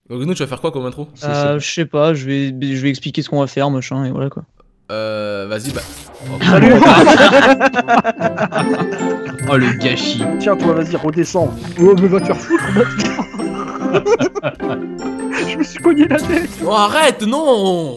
Gogno, tu vas faire quoi comme intro? Je sais pas, je vais expliquer ce qu'on va faire, machin, et voilà quoi. Vas-y, bah. Salut. Oh le gâchis. Tiens toi vas-y redescends. Oh mais va te faire foutre maintenant. Je me suis cogné la tête. Oh, arrête, non.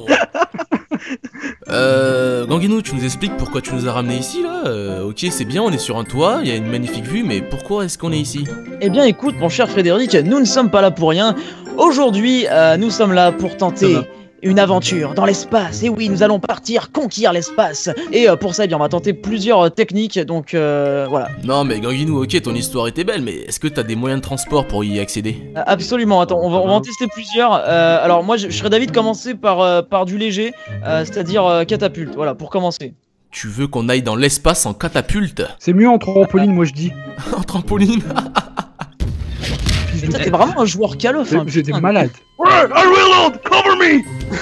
Gangino, tu nous expliques pourquoi tu nous as ramenés ici là? Ok, c'est bien, on est sur un toit, il y a une magnifique vue, mais pourquoi est-ce qu'on est ici? Eh bien écoute mon cher Frédéric, nous ne sommes pas là pour rien. Aujourd'hui, nous sommes là pour tenter une aventure dans l'espace. Et oui, nous allons partir conquérir l'espace. Et pour ça, eh bien, on va tenter plusieurs techniques, donc voilà. Non mais Gangino, ok, ton histoire était belle, mais est-ce que t'as des moyens de transport pour y accéder? Absolument, attends, on va en tester plusieurs. Alors moi, je serais d'avis de commencer par du léger, c'est-à-dire catapulte, voilà, pour commencer. Tu veux qu'on aille dans l'espace en catapulte? C'est mieux en trampoline moi je dis. En trampoline? Mais toi, t'es vraiment un joueur call off, hein, J'étais putain. malade. Ouais, I reload, cover me.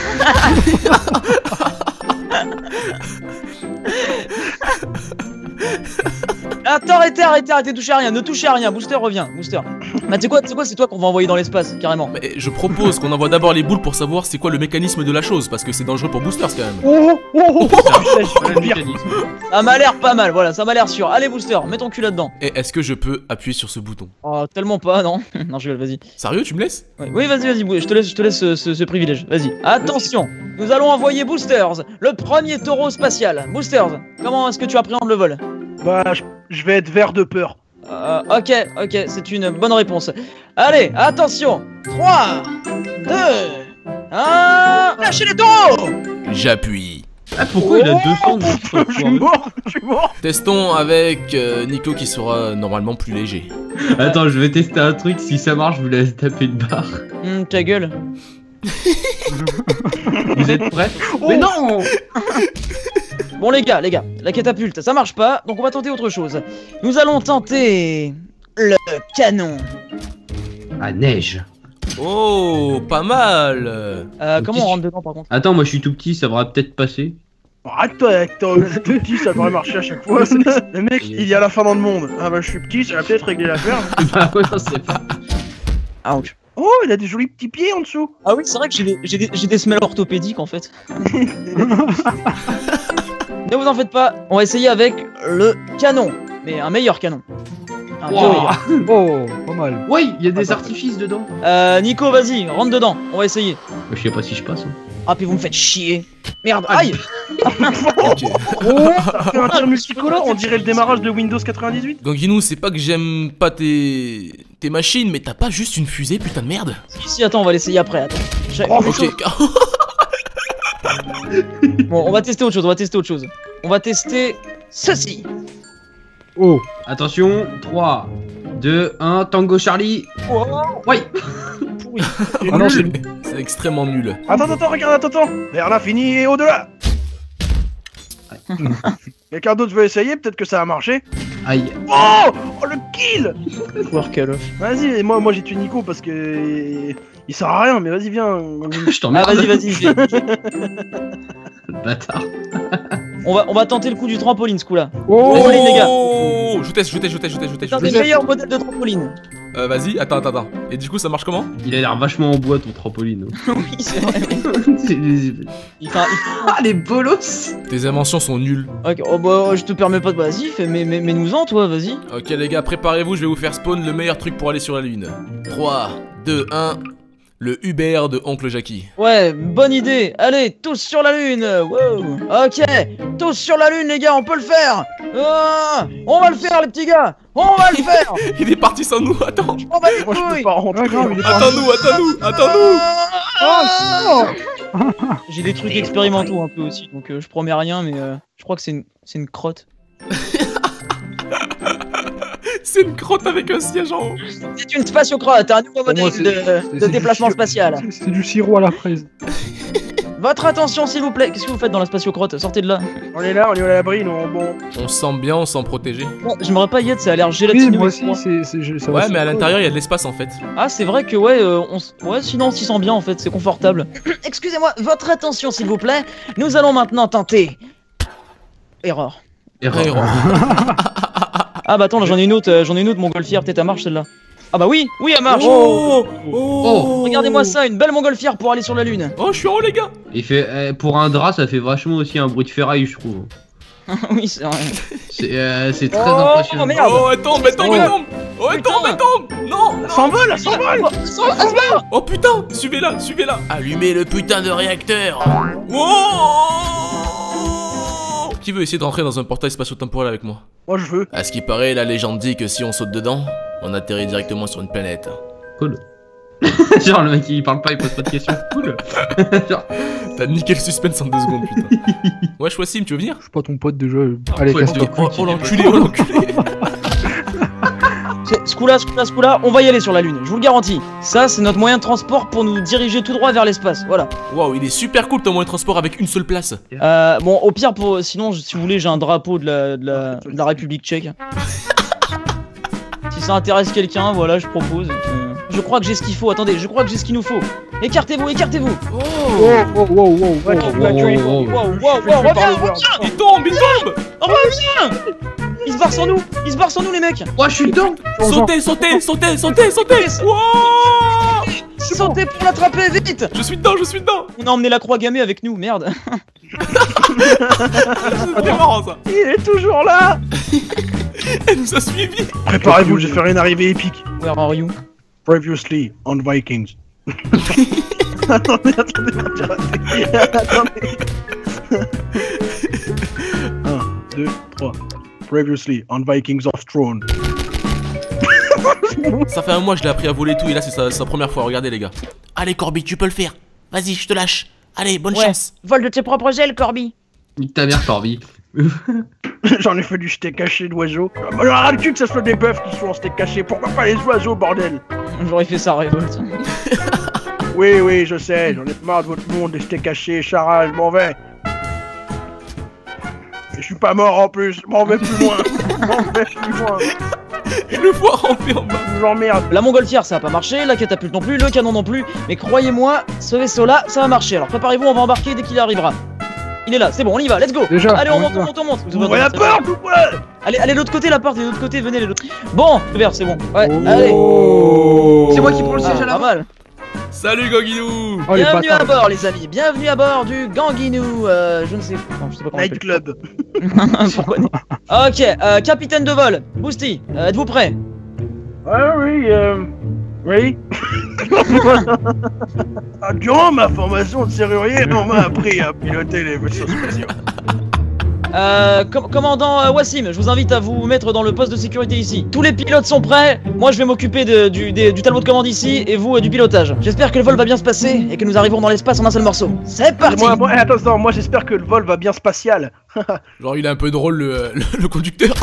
Attends, arrêtez, touchez à rien, ne touchez à rien, Booster revient, Booster. Bah tu sais quoi, c'est toi qu'on va envoyer dans l'espace, carrément. Mais je propose qu'on envoie d'abord les boules pour savoir c'est quoi le mécanisme de la chose, parce que c'est dangereux pour Boosters quand même. Oh. Ça m'a l'air pas mal, voilà, ça m'a l'air sûr. Allez Booster, mets ton cul là-dedans. Et est-ce que je peux appuyer sur ce bouton? Oh, tellement pas, non. Non, je rigole, vas-y. Sérieux, tu me laisses? Ouais. Oui, vas-y, je te laisse ce privilège, vas-y. Attention, nous allons envoyer Boosters, le premier taureau spatial. Boosters, comment est-ce que tu appréhendes le vol? Bah je vais être vert de peur. Ok, c'est une bonne réponse. Allez, attention, 3, 2, 1, lâchez les taureaux! J'appuie. Ah pourquoi il a 200 de Je suis mort. Testons avec Nico qui sera normalement plus léger. Attends, je vais tester un truc, si ça marche, je vous laisse taper une barre. Ta gueule. Vous êtes prêts? Mais non. Bon les gars, la catapulte, ça marche pas, donc on va tenter autre chose. Nous allons tenter le canon. Ah neige. Oh, pas mal. Comment on rentre dedans par contre? Attends, moi je suis tout petit, ça va peut-être passer. Arrête-toi avec ton tout petit, ça devrait marcher à chaque fois. Le mec, il y a la fin dans le monde. Ah bah je suis petit, ça va peut-être régler l'affaire. Bah ouais, non, c'est pas. Ouch. Oh, il a des jolis petits pieds en dessous. Ah oui, c'est vrai que j'ai des semelles orthopédiques en fait. Ne vous en faites pas, on va essayer avec le canon, mais un meilleur canon. Un peu meilleur. Oh, pas mal. Ouais, il y a des artifices dedans. Nico, vas-y, rentre dedans, on va essayer. Je sais pas si je passe. Hein. Ah, puis vous me faites chier. Merde, aïe. Ok. Oh, ça fait un tir multicolore, on dirait le démarrage de Windows 98. Gangino, c'est pas que j'aime pas tes machines, mais t'as pas juste une fusée, putain de merde? Si, attends, on va l'essayer après, attends. Ok. Bon, on va tester autre chose, On va tester ceci. Oh. Attention, 3, 2, 1, Tango Charlie. Oh, Ouais. pourri. Ah non, c'est... C'est extrêmement nul. Attends, regarde, attends. Vers l'infini et au-delà. Quelqu'un d'autre veut essayer, peut-être que ça a marché. Aïe. Oh, le kill. Joueur call off. Vas-y, moi j'ai tué Nico parce que il sert à rien, mais vas-y viens. Je Ah, t'emmerde. vas-y. Le bâtard. On va tenter le coup du trampoline ce coup-là. Oh, Désolé, les gars. Je teste. C'est un des meilleurs modèles de trampoline. Vas-y, attends. Et du coup, ça marche comment? Il a l'air vachement en bois ton trampoline. Oui, c'est vrai. Il fait Ah les bolos. Tes inventions sont nulles. Ok, oh bah je te permets pas de... Vas-y, mets-nous-en toi, vas-y. Ok les gars, préparez-vous, je vais vous faire spawn le meilleur truc pour aller sur la lune. 3, 2, 1... Le Uber de Oncle Jackie. Ouais, bonne idée. Allez, tous sur la lune. Wow. Ok, tous sur la lune les gars, on peut le faire. On va le faire les petits gars. On va le faire. Il est parti sans nous, attends. On va les moi je peux couilles. pas rentrer. Attends-nous. J'ai des trucs expérimentaux un peu aussi, donc je promets rien, mais je crois que c'est une crotte. C'est une crotte avec un siège en haut. C'est une spatiocrotte, un nouveau modèle moi, de déplacement spatial. C'est du sirop à la fraise. Votre attention s'il vous plaît. Qu'est-ce que vous faites dans la spatiocrotte? Sortez de là. On est là, on est à l'abri, non bon. On se sent bien, on se sent protégé. Bon, j'aimerais pas y être, ça a l'air Oui, gélatineux. moi et aussi, froid. ça va Ouais, se- mais à l'intérieur, il y a de l'espace en fait. Ah, c'est vrai que ouais, ouais, sinon on s'y sent bien en fait, c'est confortable. Excusez-moi, votre attention s'il vous plaît. Nous allons maintenant tenter. Erreur. Erreur. Ah bah attends, là, j'en ai une autre, montgolfière, peut-être elle marche celle-là. Ah bah oui, oui, elle marche. Regardez-moi ça, une belle montgolfière pour aller sur la Lune. Oh, je suis en haut, les gars. Il fait, pour un drap, ça fait vachement aussi un bruit de ferraille, je trouve. Oui, c'est vrai. C'est très impressionnant. Merde. Oh, elle tombe, elle tombe, elle tombe. Oh, elle tombe, elle tombe. Non, Elle s'envole, elle s'envole. Oh putain, suivez-la, suivez-la. Allumez le putain de réacteur. Wow. Qui veut essayer de rentrer dans un portail spatio-temporel avec moi? Moi je veux. À ce qui paraît, la légende dit que si on saute dedans, on atterrit directement sur une planète. Cool. Genre le mec il parle pas, il pose pas de questions. Cool. Genre... T'as niqué le suspense en 2 secondes, putain. Wesh, Wassim, tu veux venir? Je suis pas ton pote déjà. Allez, faut casse-toi. Oh l'enculé, oh l'enculé. Ce coup-là, on va y aller sur la Lune, je vous le garantis. Ça, c'est notre moyen de transport pour nous diriger tout droit vers l'espace, voilà. Waouh, il est super cool ton moyen de transport avec une seule place. Bon, au pire, sinon, si vous voulez, j'ai un drapeau de la République tchèque. Si ça intéresse quelqu'un, voilà, je propose. Je crois que j'ai ce qu'il faut, attendez, je crois que j'ai ce qu'il nous faut. Écartez-vous, écartez-vous. Wow, wow, wow, wow, Ouais, wow, bah, tu- wow. Reviens. Il tombe, il tombe. Reviens. Il se barre sans nous, les mecs. Oh, je suis dedans. Sautez, sautez, sautez, sautez, sautez. Wow. Sautez pour l'attraper, vite. Je suis dedans, je suis dedans. On a emmené la croix gammée avec nous, merde. C'est marrant ça. Il est toujours là. Elle nous a suivis. Préparez-vous, je vais faire une arrivée épique. Where are you? Previously on Vikings. Attendez. Attendez. 1, 2, 3. Previously on Vikings of Throne. Ça fait un mois que je l'ai appris à voler et tout et là c'est sa première fois, regardez les gars. Allez Corby, tu peux le faire. Vas-y, je te lâche. Allez, bonne chance. Vol de tes propres ailes, Corby. Nique ta mère, Corby. J'en ai fait du steak haché d'oiseaux. J'en ai ras le cul que ça soit des bœufs qui sont en steak haché. Pourquoi pas les oiseaux, bordel? J'aurais fait ça, révolte. Oui, je sais, j'en ai marre de votre monde, des steaks hachés, Chara, je m'en vais. Et je suis pas mort en plus, je m'en vais plus loin. Il le voit ramper en bas. Je vous emmerde. La montgolfière, ça a pas marché, la catapulte non plus, le canon non plus. Mais croyez-moi, ce vaisseau-là, ça va marcher. Alors préparez-vous, on va embarquer dès qu'il arrivera. Il est là, c'est bon, on y va, let's go. Déjà, allez, on on y monte, va. on monte. Vous Ouvrez la porte ou quoi? Allez, de l'autre côté, la porte, de l'autre côté, venez, les autres. Bon, vert, c'est bon. Ouais, Oh. allez. C'est moi qui prends le siège à Pas la main. mal. Salut Ganguinou. Oh, les Bienvenue à bâtards. bord, les amis. Bienvenue à bord du Ganguinou. Je ne sais pas comment on Night appelle. Club. Pourquoi Ok, capitaine de vol, Boosty, êtes-vous prêt? Ah oui, oui. Durant ma formation de serrurier, on m'a appris à piloter les vaisseaux spatiaux. Commandant Wassim, je vous invite à vous mettre dans le poste de sécurité ici. Tous les pilotes sont prêts. Moi, je vais m'occuper du tableau de commande ici et vous du pilotage. J'espère que le vol va bien se passer et que nous arriverons dans l'espace en un seul morceau. C'est parti. Attends, moi j'espère que le vol va bien spatial. Genre il est un peu drôle le conducteur.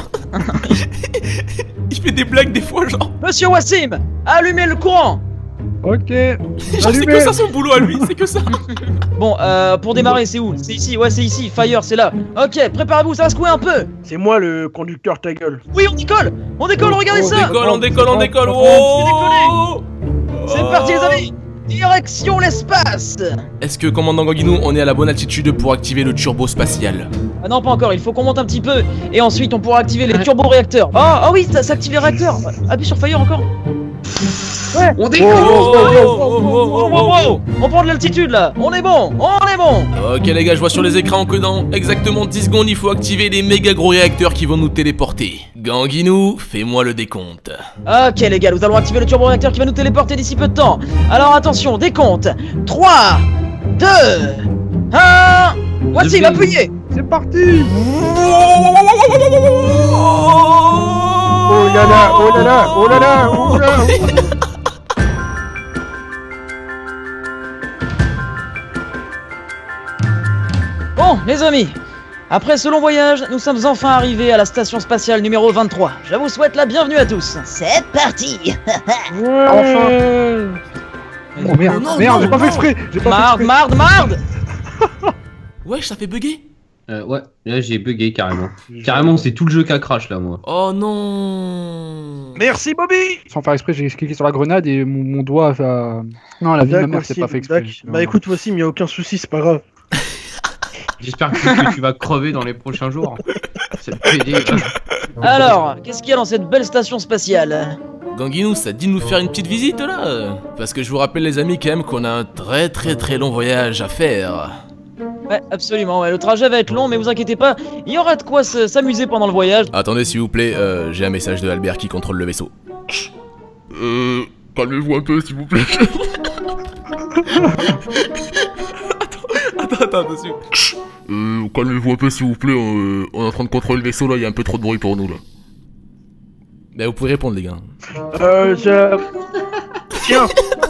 Il fait des blagues des fois genre. Monsieur Wassim, allumez le courant. Ok. Genre c'est Allumez. que ça son boulot à lui, c'est que ça. Bon, pour démarrer, c'est où? C'est ici, ouais, c'est ici. Fire, c'est là. Ok, préparez-vous, ça va secouer un peu. C'est moi le conducteur, ta gueule. Oui, on décolle, regardez On ça. décolle, on décolle. Oh. C'est parti, les amis. Direction l'espace. Est-ce que commandant Ganguinou, on est à la bonne altitude pour activer le turbo spatial? Ah non, pas encore, il faut qu'on monte un petit peu et ensuite on pourra activer les turbo-réacteurs. Ah oui, ça active les réacteurs. Appuie sur Fire encore. On décolle. On prend de l'altitude là. On est bon. Ok les gars, je vois sur les écrans que dans exactement 10 secondes, il faut activer les méga gros réacteurs qui vont nous téléporter. Ganguinou, fais-moi le décompte. Ok les gars, nous allons activer le turbo-réacteur qui va nous téléporter d'ici peu de temps. Alors attention, décompte. 3, 2, 1. Voici, appuyez. C'est parti. Oh là là, oh là là, oh là là, oh là là. Bon, les amis, après ce long voyage, nous sommes enfin arrivés à la station spatiale numéro 23. Je vous souhaite la bienvenue à tous. C'est parti. Enfin. Oh merde, non, merde, non, j'ai pas fait non. exprès. J'ai pas fait Marde. Wesh, ça fait bugger. Ouais, là j'ai bugué carrément. Carrément, c'est tout le jeu qui a crash là, moi. Oh non. Merci Bobby. Sans faire exprès, j'ai cliqué sur la grenade et mon doigt a... Non, la vie de ma mère, c'est pas fait exprès. Bah écoute, voici, il y a aucun souci, c'est pas grave. J'espère que tu vas crever dans les prochains jours. C'est le PD. Alors, qu'est-ce qu'il y a dans cette belle station spatiale? Ganguinou, ça te dit de nous faire une petite visite là? Parce que je vous rappelle les amis quand même qu'on a un très long voyage à faire. Ouais, absolument, ouais, le trajet va être long, mais vous inquiétez pas, il y aura de quoi s'amuser pendant le voyage. Attendez s'il vous plaît, j'ai un message de Albert qui contrôle le vaisseau. Calmez-vous un peu s'il vous plaît. Attends, monsieur. Calmez-vous un peu s'il vous plaît, on est en train de contrôler le vaisseau là, il y a un peu trop de bruit pour nous là. Bah vous pouvez répondre les gars. Tiens.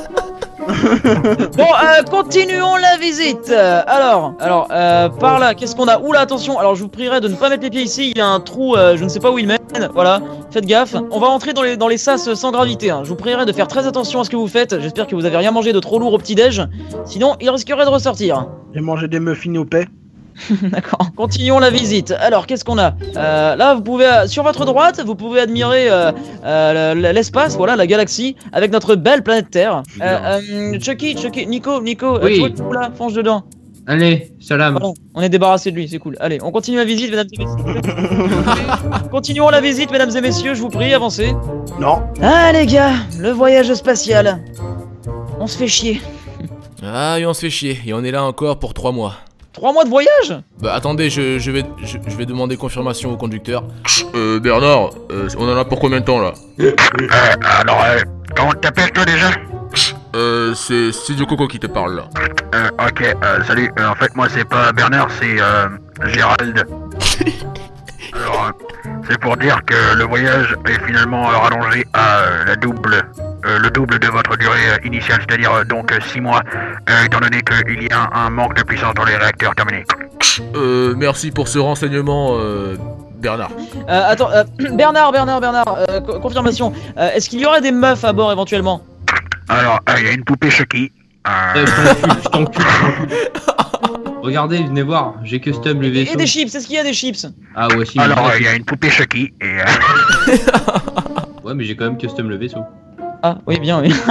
Bon, continuons la visite. Alors, par là, qu'est-ce qu'on a? Oula, attention, alors je vous prierai de ne pas mettre les pieds ici, il y a un trou, je ne sais pas où il mène, voilà, faites gaffe. On va entrer dans les sas sans gravité, hein. Je vous prierai de faire très attention à ce que vous faites, j'espère que vous avez rien mangé de trop lourd au petit-déj, sinon il risquerait de ressortir. J'ai mangé des muffins au paix. D'accord, continuons la visite. Alors, qu'est-ce qu'on a? Là, vous pouvez, sur votre droite, vous pouvez admirer l'espace, voilà, la galaxie, avec notre belle planète Terre. Chucky, Nico, Oui. tu vois, là, fonce dedans. Allez, salam. Pardon, on est débarrassé de lui, c'est cool. Allez, on continue la visite, mesdames et messieurs. Continuons la visite, mesdames et messieurs, je vous prie, avancez. Non. Ah, les gars, le voyage spatial. On se fait chier. Ah et on se fait chier, et on est là encore pour 3 mois. 3 mois de voyage? Bah attendez, je vais demander confirmation au conducteur. Bernard, on en a pour combien de temps là? Alors, comment t'appelles toi déjà? C'est Studio Coco qui te parle là. Ok, salut, en fait moi c'est pas Bernard, c'est Gérald. Alors, c'est pour dire que le voyage est finalement rallongé à le double de votre durée initiale, c'est-à-dire donc 6 mois, étant donné qu'il y a un manque de puissance dans les réacteurs terminés. Merci pour ce renseignement, Bernard. Attends, Bernard, confirmation. Est-ce qu'il y aurait des meufs à bord éventuellement? Alors, il y a une poupée Chucky. Je t'encule. Regardez, venez voir, j'ai custom le vaisseau. Et des chips, est-ce qu'il y a des chips? Ah ouais, si. Alors, il y a une poupée Chucky et... Ouais, mais j'ai quand même custom le vaisseau. Ah, oui, bien, oui.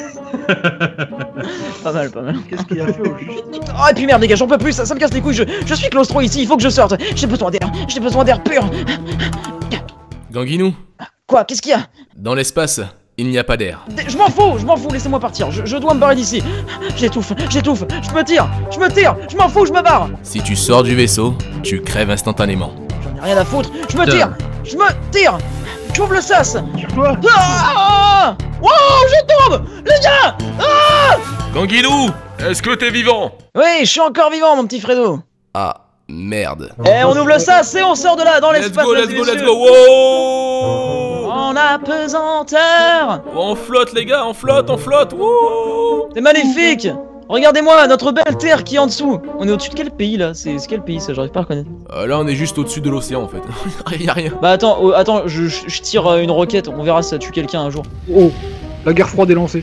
Pas mal. Qu'est-ce qu'il a fait au juste? Oh, et puis merde, les gars, j'en peux plus, ça me casse les couilles, je suis claustro ici, il faut que je sorte. J'ai besoin d'air pur. Ganguinou, Quoi, qu'est-ce qu'il y a? dans l'espace, il n'y a pas d'air. Je m'en fous, laissez-moi partir, je dois me barrer d'ici. J'étouffe, je me tire, je m'en fous, je me barre. Si tu sors du vaisseau, tu crèves instantanément. J'en ai rien à foutre, je me tire. J'ouvre le sas. Tire-toi. Ah! Wow, je tombe, les gars. Ganguinou, est-ce que t'es vivant? Oui, je suis encore vivant, mon petit Fredo. Ah, merde. Eh, on ouvre le sas et on sort de là, dans l'espace. Let's go, wow! En apesanteur. On flotte les gars, on flotte, wouh! C'est magnifique. Regardez-moi, notre belle terre qui est en dessous. On est au-dessus de quel pays là? C'est quel pays ça? J'arrive pas à reconnaître. Là on est juste au-dessus de l'océan en fait. Y'a rien. Bah attends, je tire une roquette, on verra si ça tue quelqu'un un jour. Oh, la guerre froide est lancée.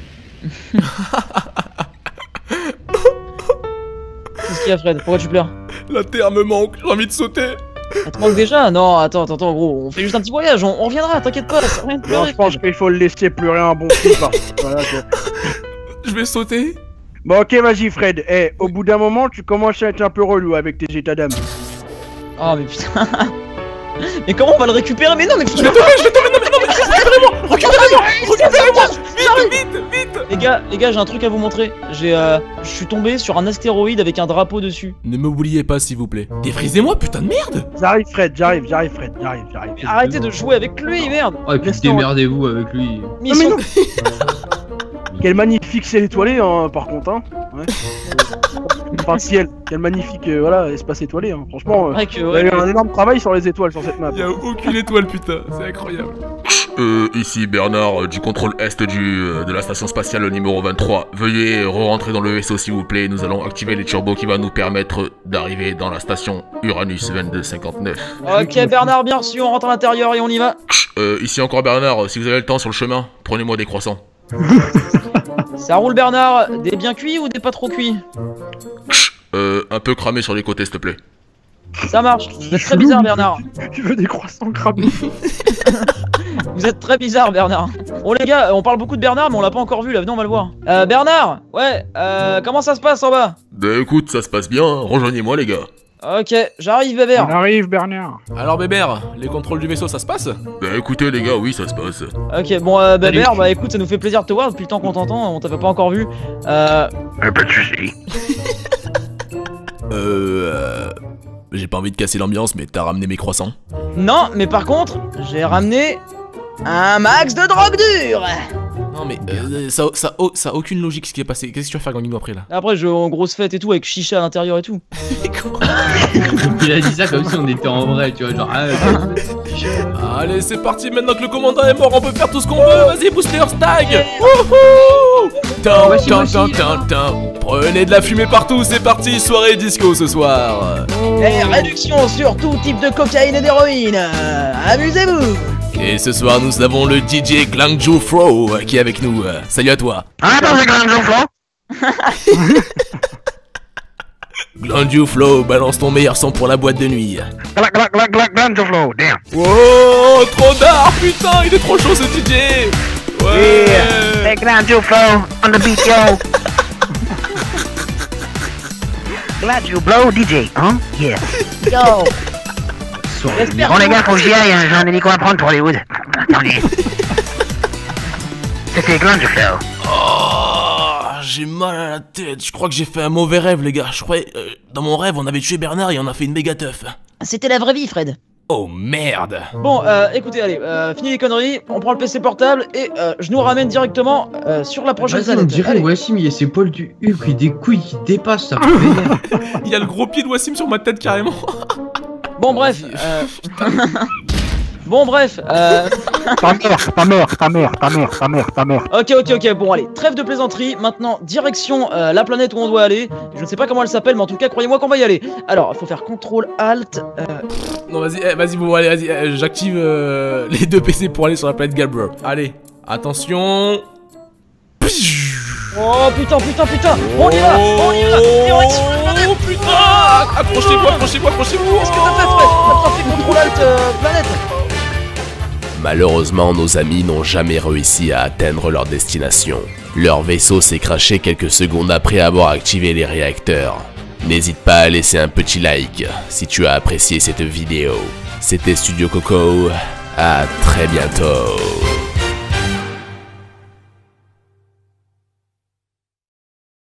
Qu'est-ce qu'il y a Fred? Pourquoi tu pleures? La terre me manque, j'ai envie de sauter. Ça te manque déjà? Non, attends, gros, on fait juste un petit voyage, on reviendra, t'inquiète pas, ça rien de Non, pleurer. je pense qu'il faut le laisser pleurer un bon coup. Voilà, Je vais sauter. Bon, ok, vas-y, Fred. Eh, au bout d'un moment, tu commences à être un peu relou avec tes états d'âme. Oh, mais putain. Mais comment on va le récupérer? Mais non, mais putain. Je vais tomber, non mais récupérez-moi. Vite. Les gars, j'ai un truc à vous montrer. Je suis tombé sur un astéroïde avec un drapeau dessus. Ne m'oubliez pas s'il vous plaît. Défrisez-moi putain de merde. J'arrive, Fred, j'arrive, Fred, j'arrive. Mais arrêtez de jouer avec lui, merde. Oh, et puis démerdez-vous avec lui. Mission. Non, Quel magnifique ciel étoilé, hein, par contre, hein. Ouais. Enfin, ciel. Quel magnifique, voilà, espace étoilé, hein. Franchement, Ouais, que, il y a ouais. eu un énorme travail sur les étoiles sur cette map. Y'a aucune étoile putain, c'est incroyable. Ici Bernard du contrôle est de la station spatiale numéro 23. Veuillez re-rentrer dans le vaisseau s'il vous plaît, nous allons activer les turbos qui va nous permettre d'arriver dans la station Uranus 2259. Ok, Bernard, bien reçu, on rentre à l'intérieur et on y va. Ici encore Bernard, si vous avez le temps sur le chemin, prenez-moi des croissants. Ça roule, Bernard. Des bien cuits ou des pas trop cuits? Un peu cramé sur les côtés s'il te plaît. Ça marche. Vous êtes très bizarre, Bernard. Tu veux des croissants cramés? Vous êtes très bizarre, Bernard. Bon, les gars, on parle beaucoup de Bernard, mais on l'a pas encore vu là. Venez, on va le voir. Bernard, ouais, comment ça se passe en bas? Bah écoute, ça se passe bien, hein. Rejoignez-moi les gars. Ok, j'arrive Bébert. On arrive, Bernard. Alors Bébert, les contrôles du vaisseau, ça se passe? Bah écoutez les gars, oui ça se passe. Ok, bon Bébert, bah écoute, ça nous fait plaisir de te voir depuis le temps qu'on t'entend, on t'avait pas encore vu. Pas de soucis. J'ai pas envie de casser l'ambiance, mais t'as ramené mes croissants. Non, mais par contre, j'ai ramené un max de drogue dure. Non mais ça a aucune logique ce qui est passé. Qu'est-ce que tu vas faire Ganguino après là? Après, je vais en grosse fête et tout, avec chicha à l'intérieur et tout. Il a dit ça comme si on était en vrai, tu vois, genre. Allez, c'est parti, maintenant que le commandant est mort, on peut faire tout ce qu'on veut. Vas-y, booster stag. Wouhou. Prenez de la fumée partout, c'est parti, soirée disco ce soir. Et réduction sur tout type de cocaïne et d'héroïne. Amusez-vous. Et ce soir, nous avons le DJ Glangju Fro qui est avec nous. Salut à toi. Ah, attends, c'est quand même Jean-François. Glangju Flo, balance ton meilleur son pour la boîte de nuit. Jean-François, damn. Oh, trop d'art, putain, il est trop chaud ce DJ. Ouais. Hey, Jean-François, on the beat, yo. Glad you blow DJ, hein? Yeah. Yo. Bon les gars, faut que j'y aille, hein, j'en ai dit quoi à prendre pour Hollywood. Attendez. C'était Glad you flow. Oh, j'ai mal à la tête, je crois que j'ai fait un mauvais rêve les gars. Je croyais, dans mon rêve on avait tué Bernard et on a fait une méga teuf. C'était la vraie vie, Fred. Oh merde. Bon, écoutez, allez, fini les conneries, on prend le PC portable et je nous ramène directement sur la prochaine Vas-y, on planète. dirait Allez. Wassim, il y a ses poils du Hulk et des couilles qui dépassent, ça me vénère. Il y a le gros pied de Wassim sur ma tête carrément. Bon bref, Ta mère. Ok, bon allez, trêve de plaisanterie, maintenant direction la planète où on doit aller. Je ne sais pas comment elle s'appelle, mais en tout cas croyez-moi qu'on va y aller. Alors, il faut faire CTRL ALT. Non vas-y, bon allez, vas-y, j'active les deux PC pour aller sur la planète Galbro. Allez, attention. Oh putain, on y va. Direction la planète. Oh putain. Accrochez-vous. Qu'est-ce que t'as fait, Fred? T'as pas fait CTRL ALT planète? Malheureusement, nos amis n'ont jamais réussi à atteindre leur destination. Leur vaisseau s'est crashé quelques secondes après avoir activé les réacteurs. N'hésite pas à laisser un petit like si tu as apprécié cette vidéo. C'était Studio Coco, à très bientôt.